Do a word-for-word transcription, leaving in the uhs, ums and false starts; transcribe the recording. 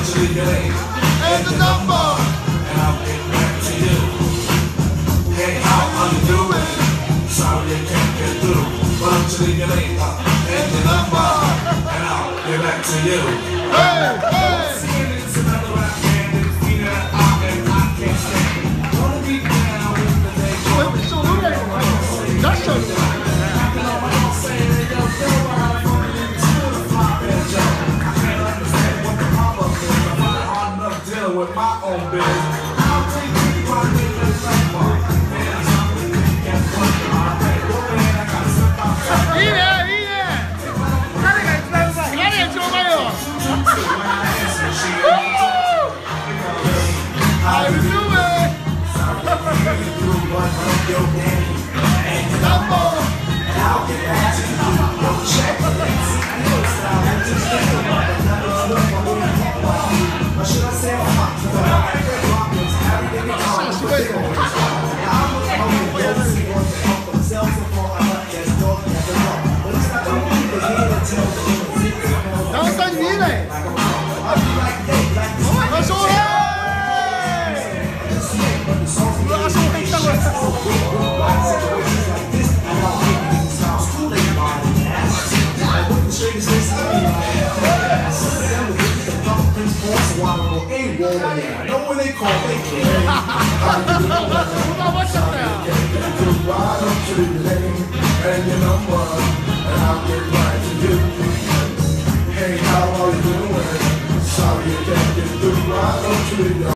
you leave your name and the number, and I'll get back to you. Hey, how are you doing? Sorry I can't get through. Why don't you leave your name and the number, and I'll get back to you. Hey, hey. It's another rap band that's feeding that out and I can't stand. Wanna be down with the day. That's so with my own business. I'll take you to my business like Mark. Man, I'm something that you can't put in my head. Go ahead, I gotta slip out. 이래 이래 다리가 있다는 거 다리가 좁아요. How you doing? Number. I'll get back to you. Yo, check it. I know it's not like this. Or should I say I'm hot? 나왔다니 니네. 어서 오해. 어서 I know when they call me. Why don't you leave your name and your number, and I'll get right to you. Hey, how are you doing? Sorry you can't get through. Why don't you leave your